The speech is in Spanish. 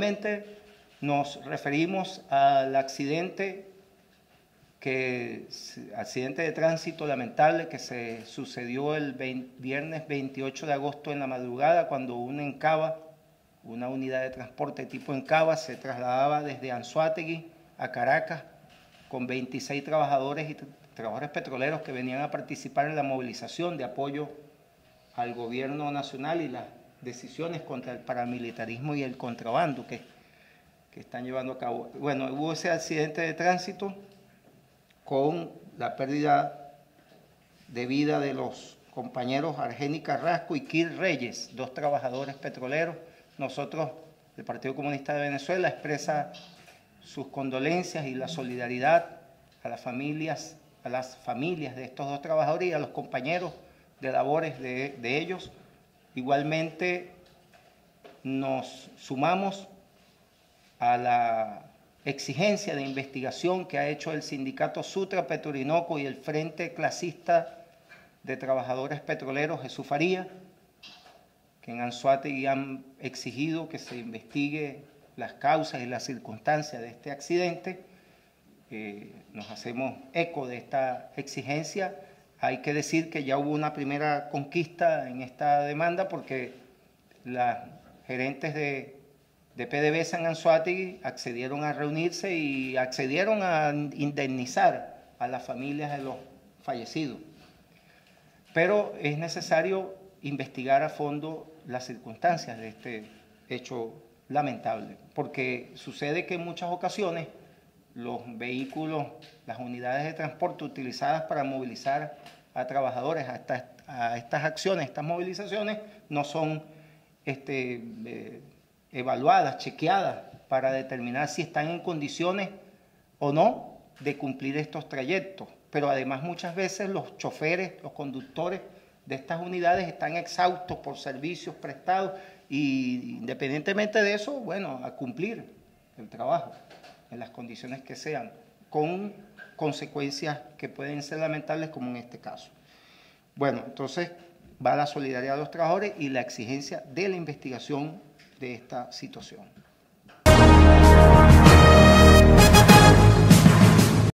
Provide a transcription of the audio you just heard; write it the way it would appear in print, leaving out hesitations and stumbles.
Obviamente nos referimos al accidente de tránsito lamentable que se sucedió el viernes 28 de agosto en la madrugada, cuando una unidad de transporte tipo Encaba, se trasladaba desde Anzoátegui a Caracas con 26 trabajadores y trabajadores petroleros que venían a participar en la movilización de apoyo al gobierno nacional y las decisiones contra el paramilitarismo y el contrabando que están llevando a cabo. Bueno, hubo ese accidente de tránsito con la pérdida de vida de los compañeros Argeni Carrasco y Kir Reyes, 2 trabajadores petroleros. Nosotros, el Partido Comunista de Venezuela, expresa sus condolencias y la solidaridad a las familias de estos 2 trabajadores y a los compañeros de labores de ellos. Igualmente nos sumamos a la exigencia de investigación que ha hecho el sindicato Sutra Petrorinoco y el Frente Clasista de Trabajadores Petroleros Jesús Faría, que en Anzoátegui han exigido que se investigue las causas y las circunstancias de este accidente. Nos hacemos eco de esta exigencia. Hay que decir que ya hubo una primera conquista en esta demanda, porque las gerentes de PDVSA en Anzoátegui accedieron a reunirse y accedieron a indemnizar a las familias de los fallecidos. Pero es necesario investigar a fondo las circunstancias de este hecho lamentable, porque sucede que en muchas ocasiones los vehículos, las unidades de transporte utilizadas para movilizar a trabajadores a estas acciones, estas movilizaciones, no son evaluadas, chequeadas, para determinar si están en condiciones o no de cumplir estos trayectos. Pero además muchas veces los choferes, los conductores de estas unidades están exhaustos por servicios prestados y independientemente de eso, bueno, a cumplir el trabajo en las condiciones que sean, con consecuencias que pueden ser lamentables, como en este caso. Bueno, entonces va la solidaridad de los trabajadores y la exigencia de la investigación de esta situación.